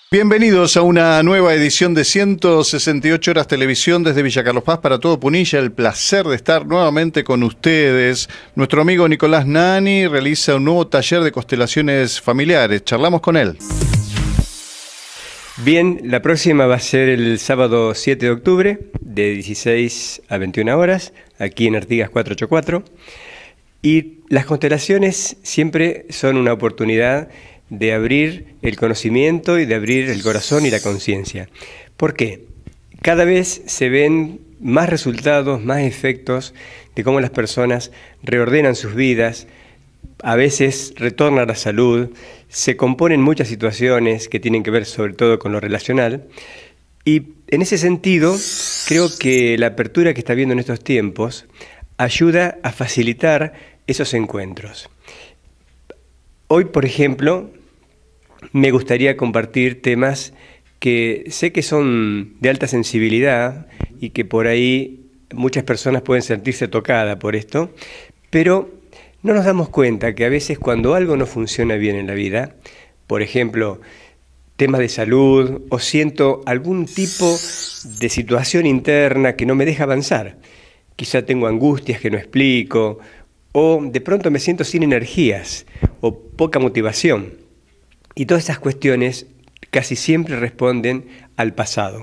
Bienvenidos a una nueva edición de 168 Horas Televisión desde Villa Carlos Paz para todo Punilla. El placer de estar nuevamente con ustedes. Nuestro amigo Nicolás Nani realiza un nuevo taller de constelaciones familiares. Charlamos con él. Bien, la próxima va a ser el sábado 7 de octubre de 16 a 21 horas, aquí en Artigas 484. Y las constelaciones siempre son una oportunidad de abrir el conocimiento y de abrir el corazón y la conciencia. ¿Por qué? Cada vez se ven más resultados, más efectos de cómo las personas reordenan sus vidas, a veces retornan a la salud, se componen muchas situaciones que tienen que ver sobre todo con lo relacional. Y en ese sentido, creo que la apertura que está habiendo en estos tiempos ayuda a facilitar esos encuentros. Hoy, por ejemplo, me gustaría compartir temas que sé que son de alta sensibilidad y que por ahí muchas personas pueden sentirse tocadas por esto, pero no nos damos cuenta que a veces cuando algo no funciona bien en la vida, por ejemplo, temas de salud o siento algún tipo de situación interna que no me deja avanzar, quizá tengo angustias que no explico, o de pronto me siento sin energías o poca motivación. Y todas estas cuestiones casi siempre responden al pasado.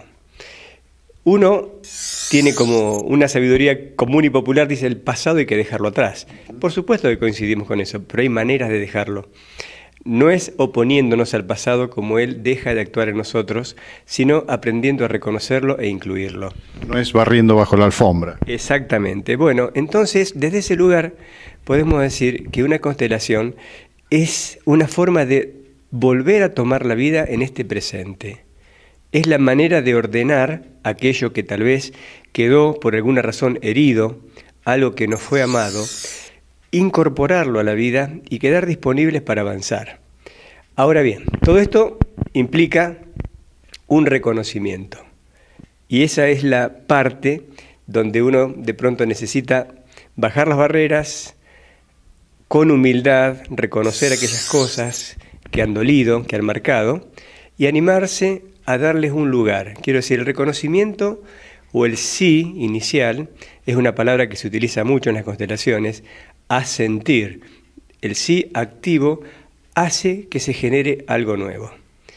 Uno tiene como una sabiduría común y popular, dice el pasado hay que dejarlo atrás. Por supuesto que coincidimos con eso, pero hay maneras de dejarlo. No es oponiéndonos al pasado como él deja de actuar en nosotros, sino aprendiendo a reconocerlo e incluirlo. No es barriendo bajo la alfombra. Exactamente. Bueno, entonces desde ese lugar podemos decir que una constelación es una forma de volver a tomar la vida en este presente. Es la manera de ordenar aquello que tal vez quedó por alguna razón herido, algo que no fue amado, incorporarlo a la vida y quedar disponibles para avanzar. Ahora bien, todo esto implica un reconocimiento. Y esa es la parte donde uno de pronto necesita bajar las barreras, con humildad, reconocer aquellas cosas que han dolido, que han marcado, y animarse a darles un lugar. Quiero decir, el reconocimiento o el sí inicial es una palabra que se utiliza mucho en las constelaciones, asentir. El sí activo hace que se genere algo nuevo.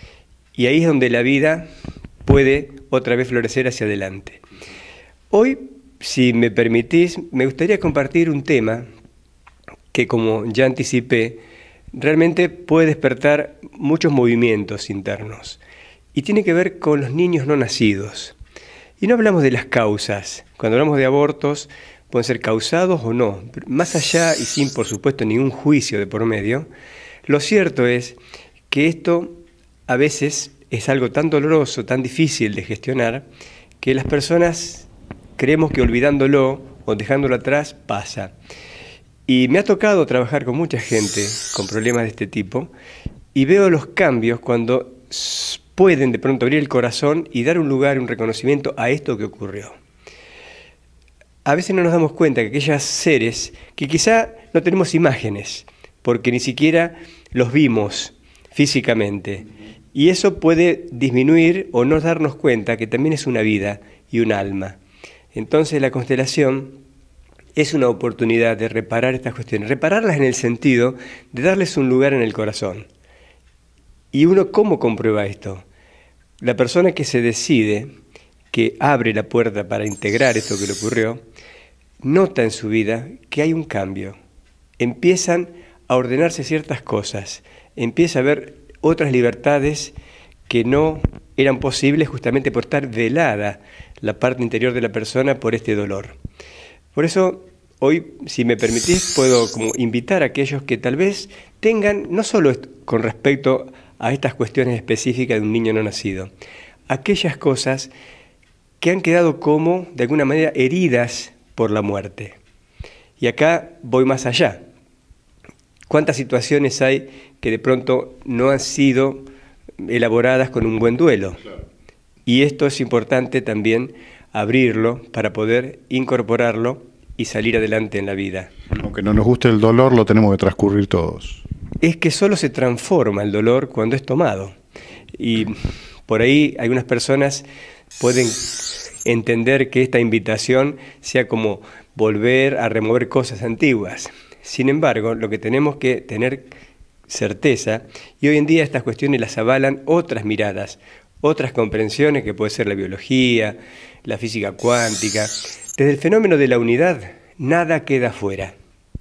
Y ahí es donde la vida puede otra vez florecer hacia adelante. Hoy, si me permitís, me gustaría compartir un tema que, como ya anticipé, realmente puede despertar muchos movimientos internos y tiene que ver con los niños no nacidos. Y no hablamos de las causas. Cuando hablamos de abortos, pueden ser causados o no. Más allá y sin, por supuesto, ningún juicio de por medio, lo cierto es que esto a veces es algo tan doloroso, tan difícil de gestionar, que las personas creemos que olvidándolo o dejándolo atrás pasa. Y me ha tocado trabajar con mucha gente con problemas de este tipo y veo los cambios cuando pueden de pronto abrir el corazón y dar un lugar, un reconocimiento a esto que ocurrió. A veces no nos damos cuenta que aquellos seres que quizá no tenemos imágenes, porque ni siquiera los vimos físicamente, y eso puede disminuir o no darnos cuenta que también es una vida y un alma. Entonces la constelación es una oportunidad de reparar estas cuestiones, repararlas en el sentido de darles un lugar en el corazón. ¿Y uno cómo comprueba esto? La persona que se decide, que abre la puerta para integrar esto que le ocurrió, nota en su vida que hay un cambio. Empiezan a ordenarse ciertas cosas, empieza a haber otras libertades que no eran posibles justamente por estar velada la parte interior de la persona por este dolor. Por eso, hoy, si me permitís, puedo como invitar a aquellos que tal vez tengan, no solo con respecto a estas cuestiones específicas de un niño no nacido, aquellas cosas que han quedado como, de alguna manera, heridas por la muerte. Y acá voy más allá. ¿Cuántas situaciones hay que de pronto no han sido elaboradas con un buen duelo? Y esto es importante también abrirlo para poder incorporarlo y salir adelante en la vida. Aunque no nos guste el dolor, lo tenemos que transcurrir todos. Es que solo se transforma el dolor cuando es tomado. Y por ahí algunas personas pueden entender que esta invitación sea como volver a remover cosas antiguas. Sin embargo, lo que tenemos que tener certeza, y hoy en día estas cuestiones las avalan otras miradas, otras comprensiones que puede ser la biología, la física cuántica. Desde el fenómeno de la unidad, nada queda fuera.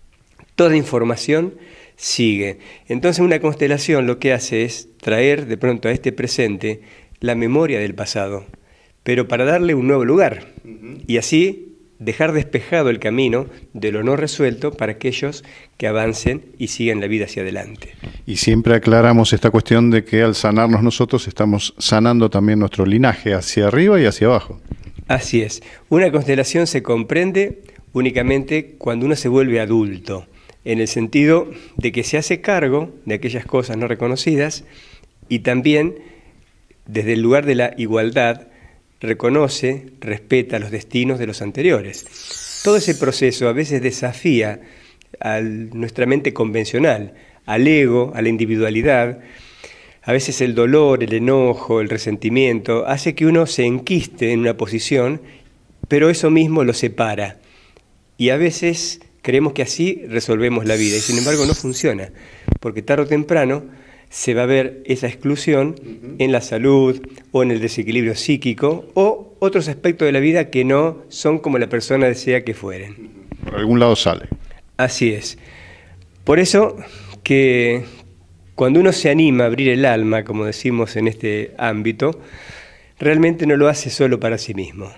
Toda información sigue. Entonces una constelación lo que hace es traer de pronto a este presente la memoria del pasado, pero para darle un nuevo lugar, y así dejar despejado el camino de lo no resuelto para aquellos que avancen y sigan la vida hacia adelante. Y siempre aclaramos esta cuestión de que al sanarnos nosotros estamos sanando también nuestro linaje hacia arriba y hacia abajo. Así es. Una constelación se comprende únicamente cuando uno se vuelve adulto, en el sentido de que se hace cargo de aquellas cosas no reconocidas y también desde el lugar de la igualdad reconoce, respeta los destinos de los anteriores. Todo ese proceso a veces desafía a nuestra mente convencional, al ego, a la individualidad. A veces el dolor, el enojo, el resentimiento hace que uno se enquiste en una posición, pero eso mismo lo separa. Y a veces creemos que así resolvemos la vida, y sin embargo no funciona, porque tarde o temprano se va a ver esa exclusión en la salud o en el desequilibrio psíquico o otros aspectos de la vida que no son como la persona desea que fueren. Por algún lado sale. Así es. Por eso que cuando uno se anima a abrir el alma, como decimos en este ámbito, realmente no lo hace solo para sí mismo.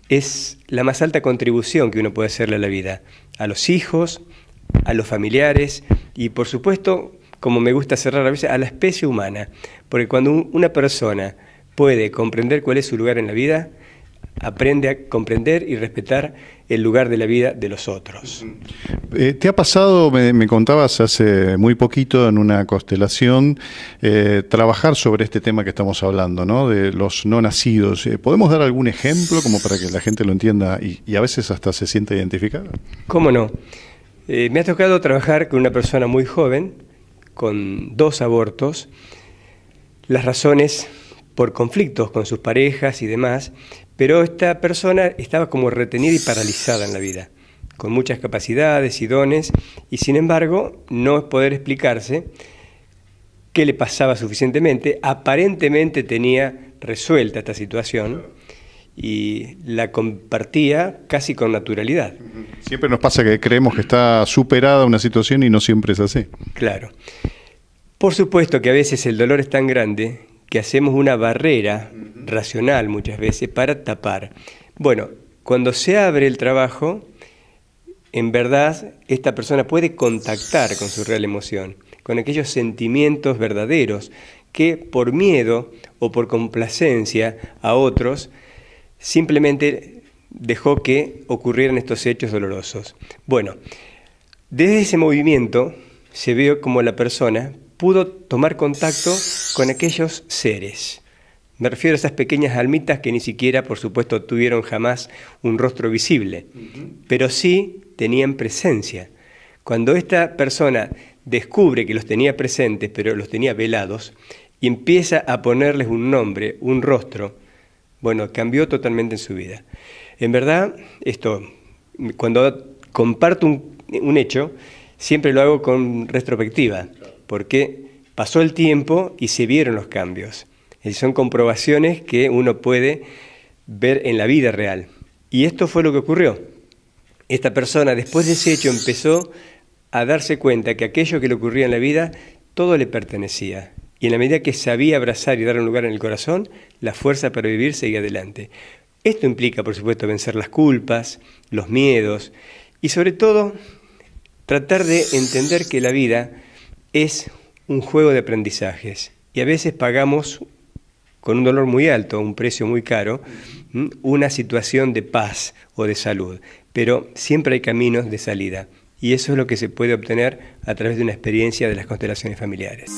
Es la más alta contribución que uno puede hacerle a la vida, a los hijos, a los familiares y por supuesto, como me gusta cerrar a veces, a la especie humana, porque cuando una persona puede comprender cuál es su lugar en la vida, aprende a comprender y respetar el lugar de la vida de los otros. ¿Te ha pasado, me contabas hace muy poquito en una constelación, trabajar sobre este tema que estamos hablando, ¿no? De los no nacidos? ¿Podemos dar algún ejemplo como para que la gente lo entienda y a veces hasta se sienta identificada? ¿Cómo no? Me ha tocado trabajar con una persona muy joven, con 2 abortos, las razones por conflictos con sus parejas y demás, pero esta persona estaba como retenida y paralizada en la vida, con muchas capacidades y dones, y sin embargo no poder explicarse qué le pasaba suficientemente. Aparentemente tenía resuelta esta situación y la compartía casi con naturalidad. Siempre nos pasa que creemos que está superada una situación y no siempre es así. Claro. Por supuesto que a veces el dolor es tan grande que hacemos una barrera racional muchas veces para tapar. Bueno, cuando se abre el trabajo, en verdad esta persona puede contactar con su real emoción, con aquellos sentimientos verdaderos que por miedo o por complacencia a otros simplemente dejó que ocurrieran estos hechos dolorosos. Bueno, desde ese movimiento se vio como la persona pudo tomar contacto con aquellos seres. Me refiero a esas pequeñas almitas que ni siquiera, por supuesto, tuvieron jamás un rostro visible, pero sí tenían presencia. Cuando esta persona descubre que los tenía presentes, pero los tenía velados, y empieza a ponerles un nombre, un rostro, bueno, cambió totalmente en su vida. En verdad, esto, cuando comparto un hecho, siempre lo hago con retrospectiva, porque pasó el tiempo y se vieron los cambios. Son comprobaciones que uno puede ver en la vida real. Y esto fue lo que ocurrió. Esta persona, después de ese hecho, empezó a darse cuenta que aquello que le ocurría en la vida, todo le pertenecía. Y en la medida que sabía abrazar y dar un lugar en el corazón, la fuerza para vivir seguía adelante. Esto implica, por supuesto, vencer las culpas, los miedos y, sobre todo, tratar de entender que la vida es un juego de aprendizajes. Y a veces pagamos con un dolor muy alto, un precio muy caro, una situación de paz o de salud. Pero siempre hay caminos de salida. Y eso es lo que se puede obtener a través de una experiencia de las constelaciones familiares.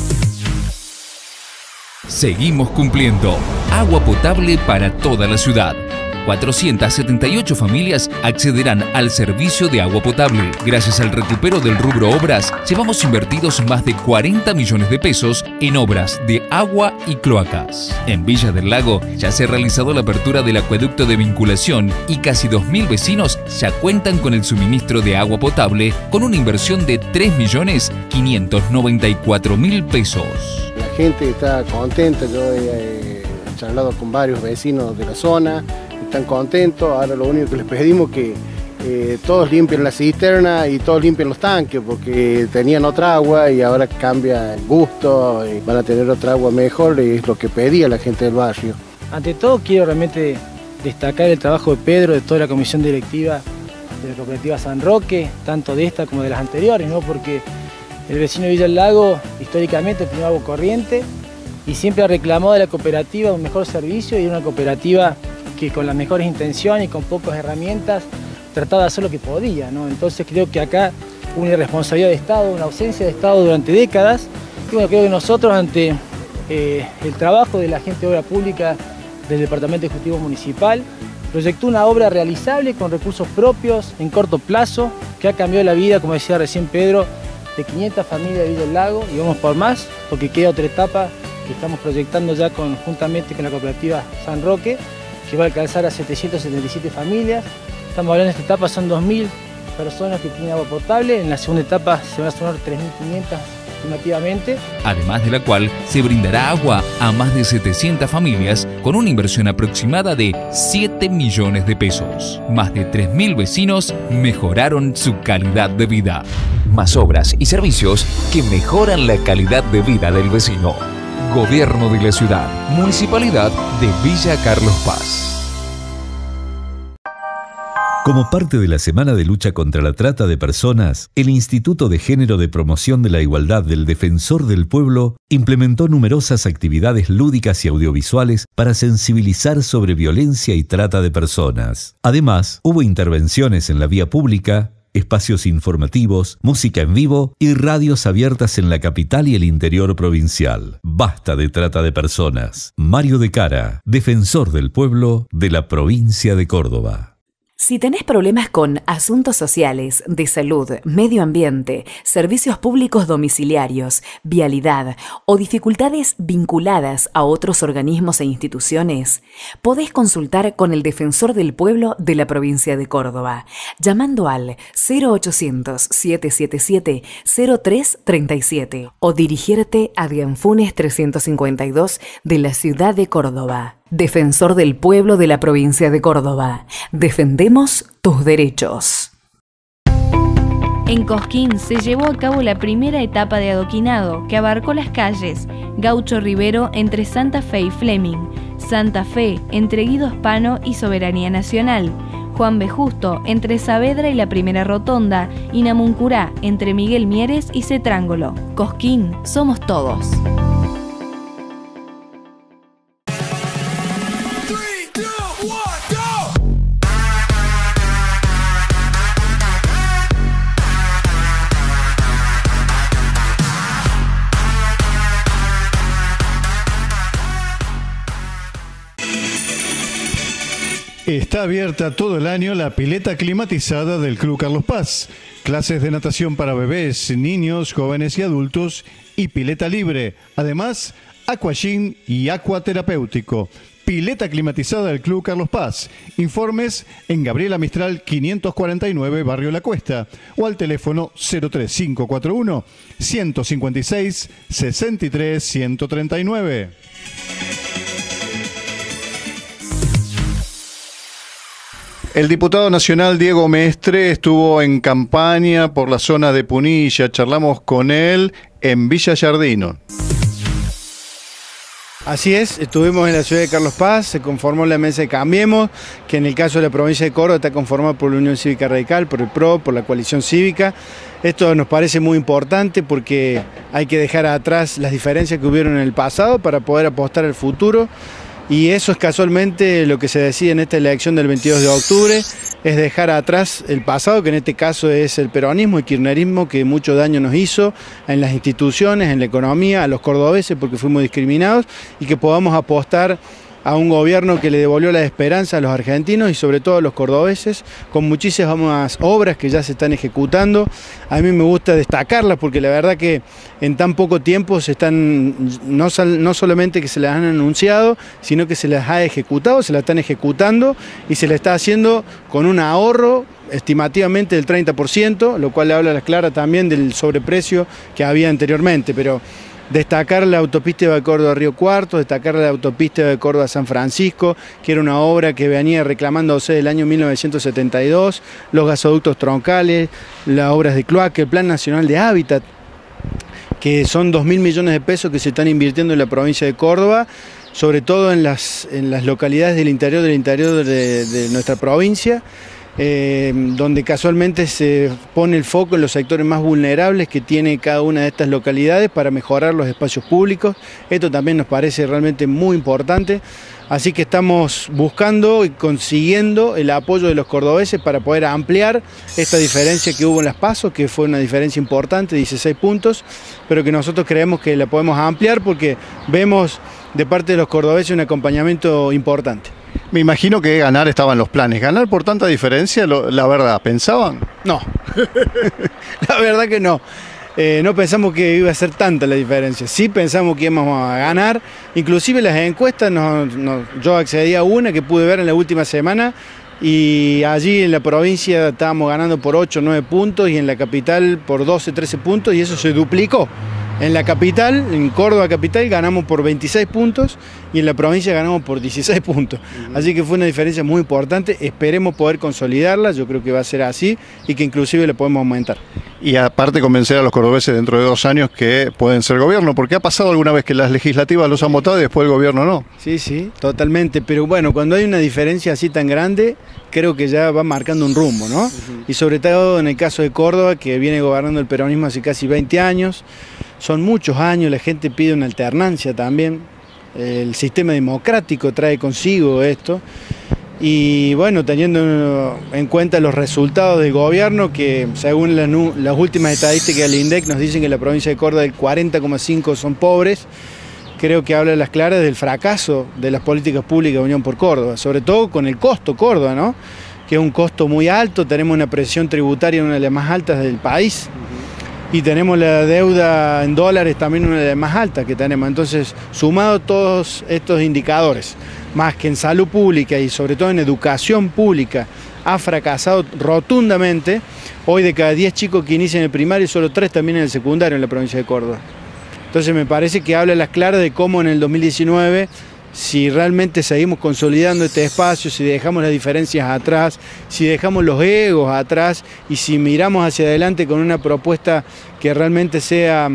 Seguimos cumpliendo. Agua potable para toda la ciudad. 478 familias accederán al servicio de agua potable. Gracias al recupero del rubro obras, llevamos invertidos más de 40 millones de pesos en obras de agua y cloacas. En Villa del Lago ya se ha realizado la apertura del acueducto de vinculación y casi 2.000 vecinos ya cuentan con el suministro de agua potable con una inversión de 3.594.000 pesos. La gente está contenta, yo he charlado con varios vecinos de la zona, están contentos. Ahora lo único que les pedimos es que todos limpien la cisterna y todos limpien los tanques, porque tenían otra agua y ahora cambia el gusto y van a tener otra agua mejor, y es lo que pedía la gente del barrio. Ante todo quiero realmente destacar el trabajo de Pedro, de toda la comisión directiva de la cooperativa San Roque, tanto de esta como de las anteriores, ¿no? Porque el vecino de Villa del Lago históricamente tenía agua corriente y siempre ha reclamado de la cooperativa un mejor servicio, y una cooperativa que con las mejores intenciones y con pocas herramientas trataba de hacer lo que podía, ¿no? Entonces creo que acá hubo una irresponsabilidad de Estado, una ausencia de Estado durante décadas, y bueno, creo que nosotros ante el trabajo de la gente de obra pública del Departamento Ejecutivo Municipal proyectó una obra realizable con recursos propios en corto plazo, que ha cambiado la vida, como decía recién Pedro, de 500 familias de Villa del Lago, y vamos por más, porque queda otra etapa que estamos proyectando ya conjuntamente con la cooperativa San Roque, que va a alcanzar a 777 familias. Estamos hablando de esta etapa, son 2.000 personas que tienen agua potable, en la segunda etapa se van a sumar 3.500 estimativamente. Además de la cual se brindará agua a más de 700 familias con una inversión aproximada de 7 millones de pesos. Más de 3.000 vecinos mejoraron su calidad de vida. Más obras y servicios que mejoran la calidad de vida del vecino. Gobierno de la Ciudad, Municipalidad de Villa Carlos Paz. Como parte de la Semana de Lucha contra la Trata de Personas, el Instituto de Género de Promoción de la Igualdad del Defensor del Pueblo implementó numerosas actividades lúdicas y audiovisuales para sensibilizar sobre violencia y trata de personas. Además, hubo intervenciones en la vía pública, espacios informativos, música en vivo y radios abiertas en la capital y el interior provincial. Basta de trata de personas. Mario de Cara, Defensor del Pueblo de la provincia de Córdoba. Si tenés problemas con asuntos sociales, de salud, medio ambiente, servicios públicos domiciliarios, vialidad o dificultades vinculadas a otros organismos e instituciones, podés consultar con el Defensor del Pueblo de la provincia de Córdoba, llamando al 0800-777-0337 o dirigirte a Dianfunes 352 de la ciudad de Córdoba. Defensor del Pueblo de la provincia de Córdoba. Defendemos tus derechos. En Cosquín se llevó a cabo la primera etapa de adoquinado, que abarcó las calles Gaucho Rivero entre Santa Fe y Fleming, Santa Fe entre Guido Hispano y Soberanía Nacional, Juan B. Justo entre Saavedra y la Primera Rotonda, y Namuncurá entre Miguel Mieres y Cetrángolo. Cosquín, somos todos. Está abierta todo el año la pileta climatizada del Club Carlos Paz. Clases de natación para bebés, niños, jóvenes y adultos y pileta libre. Además, aquagym y acuaterapéutico. Pileta climatizada del Club Carlos Paz. Informes en Gabriela Mistral 549, Barrio La Cuesta, o al teléfono 03541 156 63 139. El diputado nacional Diego Mestre estuvo en campaña por la zona de Punilla. Charlamos con él en Villa Giardino. Así es, estuvimos en la ciudad de Carlos Paz, se conformó la mesa de Cambiemos, que en el caso de la provincia de Córdoba está conformada por la Unión Cívica Radical, por el PRO, por la coalición cívica. Esto nos parece muy importante porque hay que dejar atrás las diferencias que hubieron en el pasado para poder apostar al futuro. Y eso es casualmente lo que se decide en esta elección del 22 de octubre, es dejar atrás el pasado, que en este caso es el peronismo y kirchnerismo, que mucho daño nos hizo en las instituciones, en la economía, a los cordobeses porque fuimos discriminados, y que podamos apostar a un gobierno que le devolvió la esperanza a los argentinos y sobre todo a los cordobeses, con muchísimas obras que ya se están ejecutando. A mí me gusta destacarlas porque la verdad que en tan poco tiempo se están, no solamente que se las han anunciado, sino que se las ha ejecutado, se las están ejecutando y se las está haciendo con un ahorro estimativamente del 30%, lo cual habla a las claras también del sobreprecio que había anteriormente, pero destacar la autopista de Córdoba-Río Cuarto, destacar la autopista de Córdoba-San Francisco, que era una obra que venía reclamándose del año 1972, los gasoductos troncales, las obras de cloaca, el Plan Nacional de Hábitat, que son 2.000 millones de pesos que se están invirtiendo en la provincia de Córdoba, sobre todo en las localidades del interior de nuestra provincia, donde casualmente se pone el foco en los sectores más vulnerables que tiene cada una de estas localidades para mejorar los espacios públicos. Esto también nos parece realmente muy importante, así que estamos buscando y consiguiendo el apoyo de los cordobeses para poder ampliar esta diferencia que hubo en las PASO, que fue una diferencia importante, 16 puntos, pero que nosotros creemos que la podemos ampliar porque vemos de parte de los cordobeses un acompañamiento importante. Me imagino que ganar estaba en los planes. ¿Ganar por tanta diferencia, la verdad, pensaban? No, la verdad que no. No pensamos que iba a ser tanta la diferencia. Sí pensamos que íbamos a ganar. Inclusive las encuestas, yo accedí a una que pude ver en la última semana y allí en la provincia estábamos ganando por 8 o 9 puntos y en la capital por 12 o 13 puntos y eso se duplicó. En la capital, en Córdoba capital, ganamos por 26 puntos y en la provincia ganamos por 16 puntos. Así que fue una diferencia muy importante, esperemos poder consolidarla, yo creo que va a ser así y que inclusive la podemos aumentar. Y aparte convencer a los cordobeses dentro de 2 años que pueden ser gobierno, porque ha pasado alguna vez que las legislativas los han votado y después el gobierno no. Sí, totalmente, pero bueno, cuando hay una diferencia así tan grande, creo que ya va marcando un rumbo, ¿no? Y sobre todo en el caso de Córdoba, que viene gobernando el peronismo hace casi 20 años, son muchos años, la gente pide una alternancia también, el sistema democrático trae consigo esto, y bueno, teniendo en cuenta los resultados del gobierno, que según las últimas estadísticas del INDEC nos dicen que en la provincia de Córdoba el 40,5% son pobres, creo que habla a las claras del fracaso de las políticas públicas de Unión por Córdoba, sobre todo con el costo Córdoba, ¿no? Que es un costo muy alto, tenemos una presión tributaria una de las más altas del país, y tenemos la deuda en dólares también una de las más altas que tenemos. Entonces, sumado todos estos indicadores, más que en salud pública y sobre todo en educación pública, ha fracasado rotundamente. Hoy de cada 10 chicos que inician el primario, solo 3 también en el secundario en la provincia de Córdoba. Entonces me parece que habla a las claras de cómo en el 2019, si realmente seguimos consolidando este espacio, si dejamos las diferencias atrás, si dejamos los egos atrás y si miramos hacia adelante con una propuesta que realmente sea,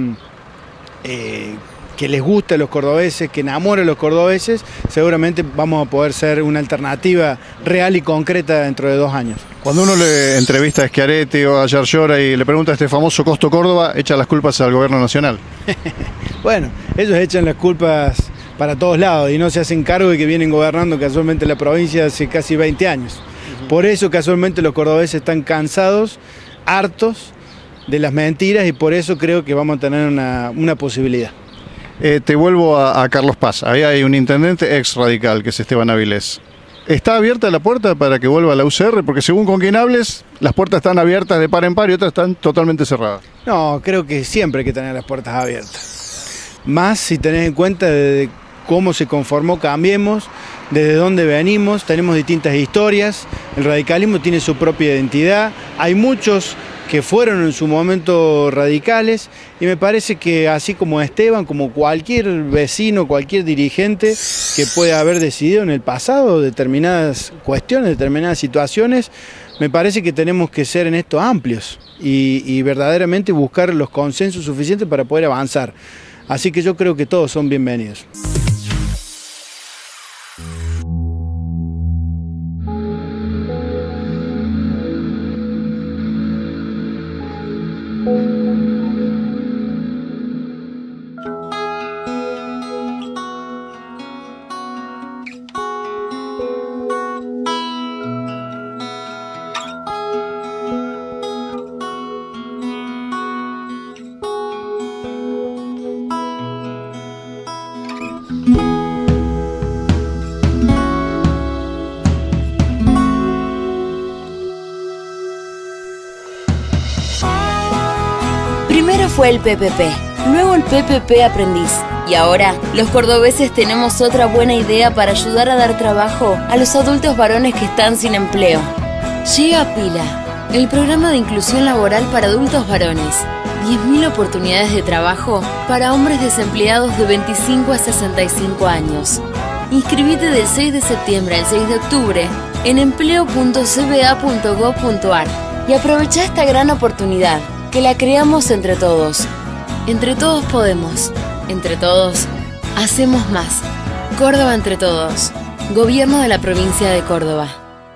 que les guste a los cordobeses, que enamore a los cordobeses, seguramente vamos a poder ser una alternativa real y concreta dentro de 2 años. Cuando uno le entrevista a Schiaretti o a Yarlora y le pregunta a este famoso costo Córdoba, echa las culpas al gobierno nacional. Bueno, ellos echan las culpas para todos lados y no se hacen cargo de que vienen gobernando casualmente la provincia hace casi 20 años. Por eso casualmente los cordobeses están cansados, hartos de las mentiras y por eso creo que vamos a tener una posibilidad. Te vuelvo a Carlos Paz. Ahí hay un intendente ex radical que es Esteban Avilés. ¿Está abierta la puerta para que vuelva a la UCR? Porque según con quien hables, las puertas están abiertas de par en par y otras están totalmente cerradas. No, creo que siempre hay que tener las puertas abiertas. Más si tenés en cuenta de cómo se conformó Cambiemos, desde dónde venimos, tenemos distintas historias, el radicalismo tiene su propia identidad, hay muchos que fueron en su momento radicales y me parece que así como Esteban, como cualquier vecino, cualquier dirigente que pueda haber decidido en el pasado determinadas cuestiones, determinadas situaciones, me parece que tenemos que ser en esto amplios y verdaderamente buscar los consensos suficientes para poder avanzar. Así que yo creo que todos son bienvenidos. fue el PPP, luego el PPP Aprendiz. Y ahora, los cordobeses tenemos otra buena idea para ayudar a dar trabajo a los adultos varones que están sin empleo. Llega Pila, el programa de inclusión laboral para adultos varones. 10.000 oportunidades de trabajo para hombres desempleados de 25 a 65 años. Inscribite del 6 de septiembre al 6 de octubre en empleo.cba.gov.ar y aprovecha esta gran oportunidad, que la creamos entre todos. Entre todos podemos. Entre todos, hacemos más. Córdoba entre todos. Gobierno de la provincia de Córdoba.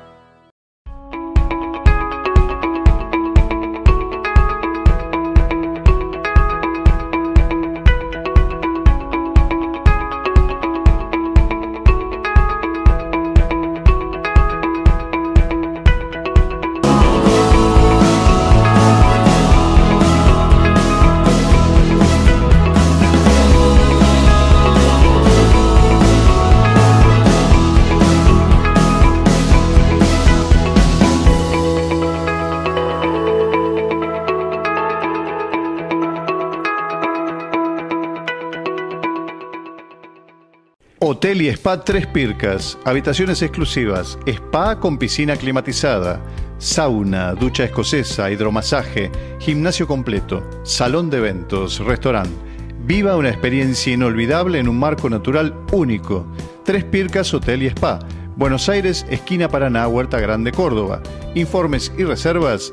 Hotel y Spa Tres Pircas, habitaciones exclusivas, spa con piscina climatizada, sauna, ducha escocesa, hidromasaje, gimnasio completo, salón de eventos, restaurante. Viva una experiencia inolvidable en un marco natural único. Tres Pircas Hotel y Spa, Buenos Aires, esquina Paraná, Huerta Grande, Córdoba. Informes y reservas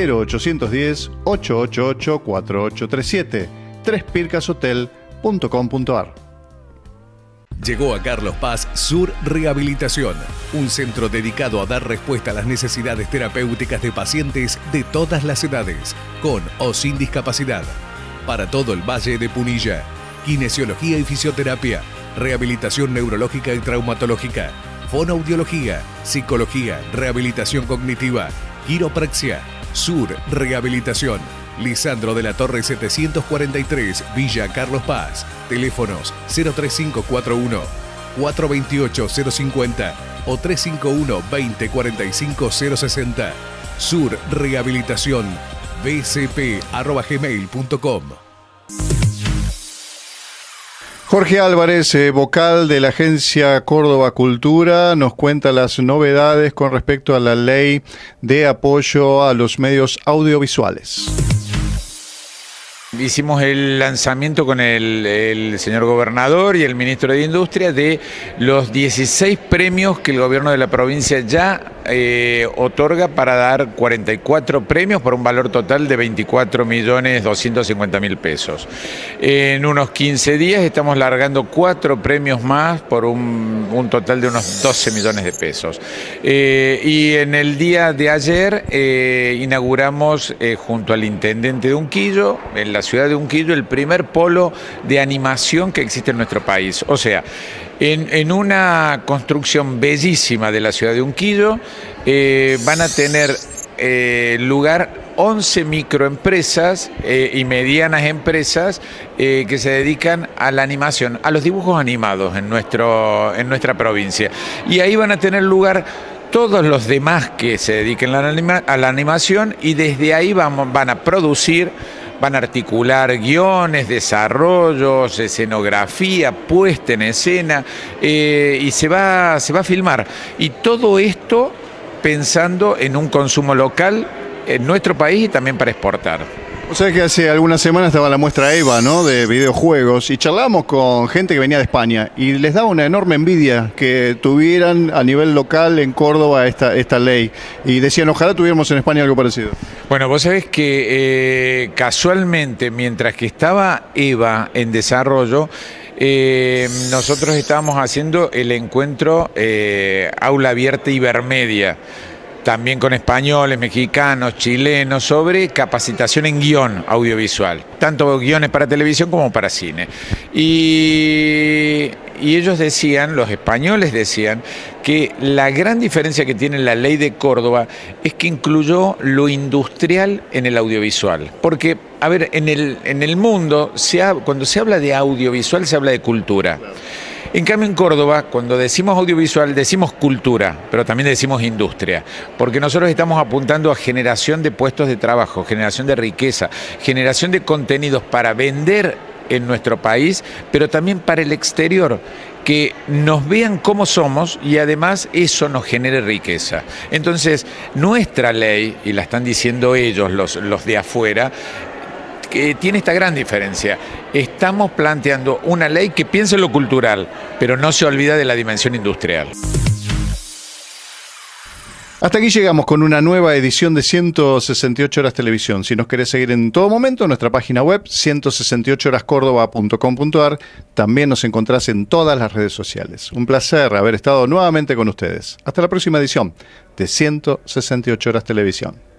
0810-888-4837, trespircashotel.com.ar. Llegó a Carlos Paz Sur Rehabilitación, un centro dedicado a dar respuesta a las necesidades terapéuticas de pacientes de todas las edades, con o sin discapacidad. Para todo el Valle de Punilla, kinesiología y fisioterapia, rehabilitación neurológica y traumatológica, fonoaudiología, psicología, rehabilitación cognitiva, quiropraxia. Sur Rehabilitación, Lisandro de la Torre 743, Villa Carlos Paz. Teléfonos 03541 428 050 o 351 2045 060. Sur Rehabilitación, bcp@gmail.com. Jorge Álvarez, vocal de la Agencia Córdoba Cultura, nos cuenta las novedades con respecto a la ley de apoyo a los medios audiovisuales. Hicimos el lanzamiento con el señor gobernador y el ministro de Industria de los 16 premios que el gobierno de la provincia ya otorga para dar 44 premios por un valor total de 24.250.000 pesos. En unos 15 días estamos largando 4 premios más por un total de unos 12 millones de pesos. Y en el día de ayer inauguramos junto al intendente de Unquillo, en la ciudad de Unquillo, el primer polo de animación que existe en nuestro país. O sea, en una construcción bellísima de la ciudad de Unquillo van a tener lugar 11 microempresas y medianas empresas que se dedican a la animación, a los dibujos animados en nuestra provincia. Y ahí van a tener lugar todos los demás que se dediquen a la animación, y desde ahí van a producir, van a articular guiones, desarrollos, escenografía, puesta en escena, y se va a filmar. Y todo esto pensando en un consumo local en nuestro país y también para exportar. O sea que hace algunas semanas estaba la muestra EVA, ¿no?, de videojuegos, y charlábamos con gente que venía de España y les daba una enorme envidia que tuvieran a nivel local en Córdoba esta ley, y decían ojalá tuviéramos en España algo parecido. Bueno, vos sabés que casualmente mientras que estaba EVA en desarrollo, nosotros estábamos haciendo el encuentro Aula Abierta Ibermedia, también con españoles, mexicanos, chilenos, sobre capacitación en guión audiovisual, tanto guiones para televisión como para cine. Y ellos decían, los españoles decían, que la gran diferencia que tiene la ley de Córdoba es que incluyó lo industrial en el audiovisual. Porque, a ver, en el mundo, cuando se habla de audiovisual, se habla de cultura. En cambio, en Córdoba, cuando decimos audiovisual, decimos cultura, pero también decimos industria, porque nosotros estamos apuntando a generación de puestos de trabajo, generación de riqueza, generación de contenidos para vender en nuestro país, pero también para el exterior, que nos vean cómo somos y además eso nos genere riqueza. Entonces, nuestra ley, y la están diciendo ellos, los de afuera, que tiene esta gran diferencia. Estamos planteando una ley que piensa en lo cultural, pero no se olvida de la dimensión industrial. Hasta aquí llegamos con una nueva edición de 168 Horas Televisión. Si nos querés seguir en todo momento, en nuestra página web 168horascordoba.com.ar. También nos encontrás en todas las redes sociales. Un placer haber estado nuevamente con ustedes. Hasta la próxima edición de 168 Horas Televisión.